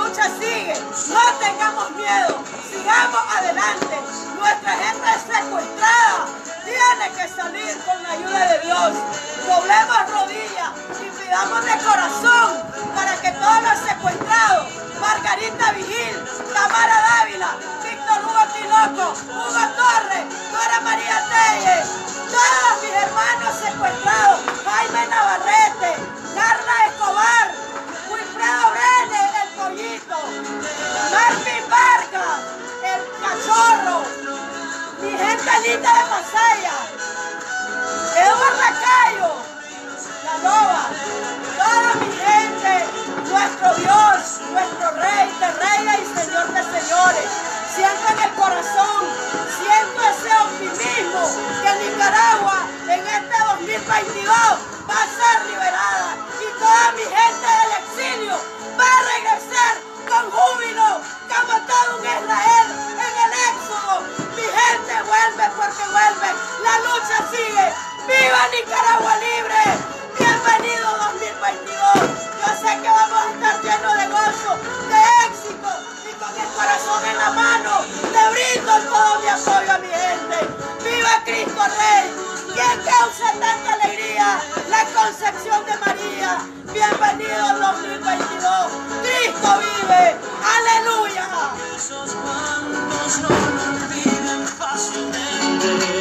lucha sigue, no tengamos miedo, sigamos adelante. Nuestra gente es secuestrada, tiene que salir con la ayuda de Dios. Doblemos rodillas y pidamos de corazón para que todos los secuestrados, Margarita Vigil, Tamara Dávila, Víctor Hugo Tinoco, Hugo Torres, Dora María Telles, todos mis hermanos secuestrados, Jaime Navarrete, Carla Escobar, Wilfredo Brenes, el Pollito, Marvin Vargas, el Cachorro, mi gente linda de Masaya, Eduardo Lacayo, la Loba, toda mi gente, nuestro Dios, nuestro Rey de Reyes y Señor de Señores. Siento en el corazón, siento ese optimismo que Nicaragua en este 2022 va a ser liberada y toda mi gente del exilio va a regresar con júbilo como todo un Israel en el éxodo. Mi gente vuelve porque vuelve, la lucha sigue. ¡Viva Nicaragua libre! Bienvenido 2022. Yo sé que vamos a estar llenos de gozo, de éxito y con el corazón en la mano le brindo todo mi apoyo a mi gente. ¡Viva Cristo Rey! ¿Quién causa tanta alegría? La Concepción de María. Bienvenido al 2022. Cristo vive. ¡Aleluya! Esos cuantos no lo olviden fácilmente.